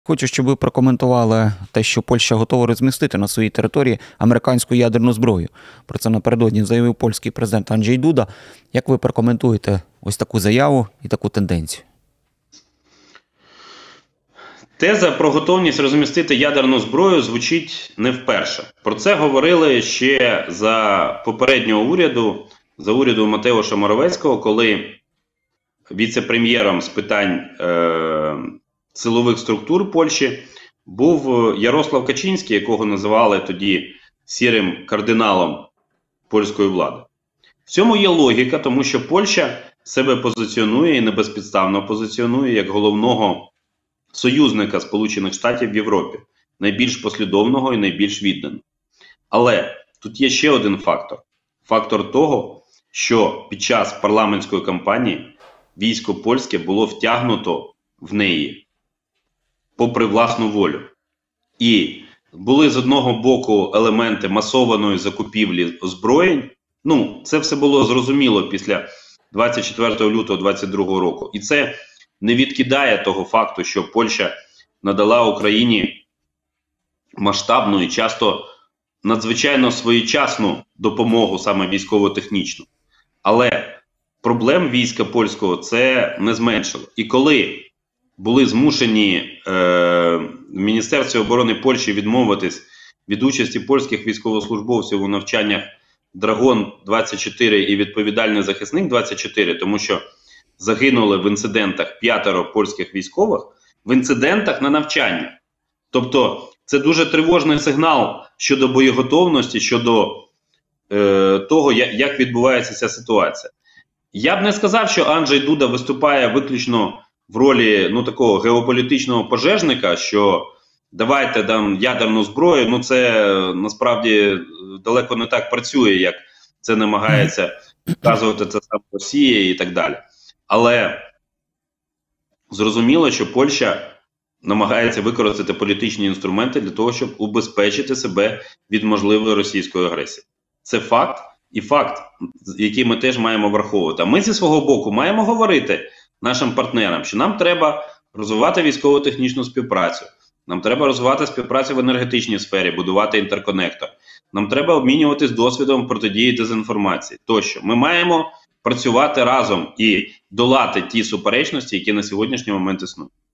Хочу, щоб ви прокоментували те, що Польща готова розмістити на своїй території американську ядерну зброю. Про це напередодні заявив польський президент Анджей Дуда. Як ви прокоментуєте ось таку заяву і таку тенденцію? Теза про готовність розмістити ядерну зброю звучить не вперше. Про це говорили ще за попереднього уряду, за уряду Матеуша Моровецького, коли віце-прем'єром з питань силових структур Польщі був Ярослав Качинський, якого називали тоді сірим кардиналом польської влади. В цьому є логіка, тому що Польща себе позиціонує і небезпідставно позиціонує як головного союзника Сполучених Штатів в Європі, найбільш послідовного і найбільш відданого. Але тут є ще один фактор. Фактор того, що під час парламентської кампанії військо польське було втягнуто в неї попри власну волю. І були з одного боку елементи масованої закупівлі озброєнь. Це все було зрозуміло після 24 лютого 2022 року. І це не відкидає того факту, що Польща надала Україні масштабну і часто надзвичайно своєчасну допомогу, саме військово-технічну. Але проблем війська польського це не зменшило. І коли були змушені в Міністерстві оборони Польщі відмовитись від участі польських військовослужбовців у навчаннях «Драгон-24» і «Відповідальний захисник-24», тому що загинули в інцидентах 5 польських військових, в інцидентах на навчання. Тобто це дуже тривожний сигнал щодо боєготовності, щодо того, як відбувається ця ситуація. Я б не сказав, що Анджей Дуда виступає виключно в ролі такого геополітичного пожежника, що давайте там ядерну зброю, це насправді далеко не так працює, як це намагається вказувати це саме Росія і так далі. Але зрозуміло, що Польща намагається використати політичні інструменти для того, щоб убезпечити себе від можливої російської агресії. Це факт, і факт, який ми теж маємо враховувати. А ми зі свого боку маємо говорити нашим партнерам, що нам треба розвивати військово-технічну співпрацю, нам треба розвивати співпрацю в енергетичній сфері, будувати інтерконектор, нам треба обмінюватись досвідом протидії дезінформації тощо. Ми маємо працювати разом і долати ті суперечності, які на сьогоднішній момент існують.